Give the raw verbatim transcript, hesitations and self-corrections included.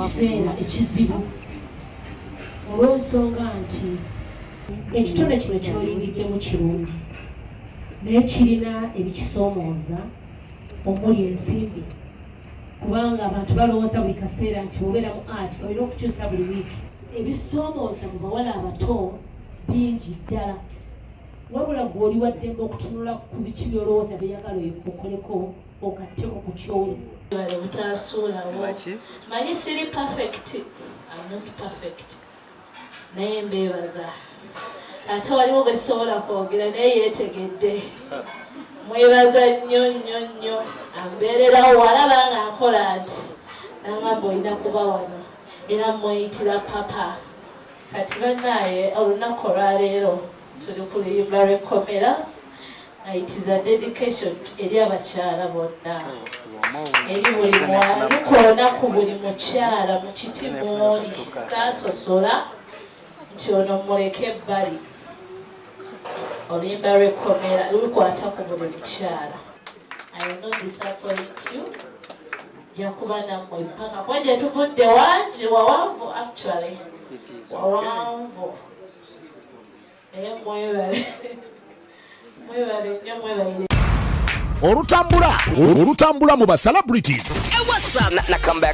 ekiseera ekizibu olw'ensonga nti ekitone kino kyoyingiddemu kirungi naye kirina ebikisoomooza omuli ensimbi kubanga abantu balowooza buli kaseera nti obeera mu art olina okukyusa buli wiiki ebisoomooza mu bawala abato bingi ddala wabula gw'oli waddembe okutunula ku biki byolowooza byeyagala okoleko okatteko ku kyoli bale butaasuulawo manyi siri perfect I'm not perfect naye mbeebaza ate waliwo bwe sobola kwogera naye yeetegedde mwebaza nnyo nnyo nnyo ambeererawo walaba nga nkola nti nangamba olina kuba wano era mweyitira papa kati bannaaye olunaku olwaleero tuli ku luyimba lw'ekkomera it is a dedication eri abakyala bonna eri buli luku olunaku buli mukyala mu kiti mwoli saasosola nti ono muleke ebbali oluyimba lw'ekkomera lukwata ku buli mukyala I will not disappoint you jakuba nammwe mpaka kuba gye tuvudde wangi wawanvu actually wawanvu naye mwebale mwebale nnyo mwebalire olutambula olutambula mu ba celebrities